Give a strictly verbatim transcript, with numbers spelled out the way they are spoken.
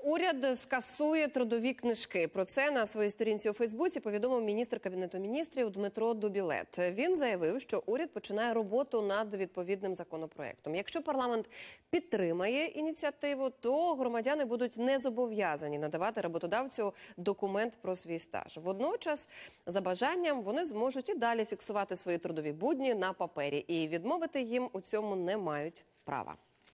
Уряд скасує трудові книжки. Про це на своїй сторінці у Фейсбуці повідомив міністр Кабінету міністрів Дмитро Дубілет. Він заявив, що уряд починає роботу над відповідним законопроектом. Якщо парламент підтримає ініціативу, то громадяни будуть не зобов'язані надавати роботодавцю документ про свій стаж. Водночас, за бажанням, вони зможуть і далі фіксувати свої трудові будні на папері. І відмовити їм у цьому не мають права.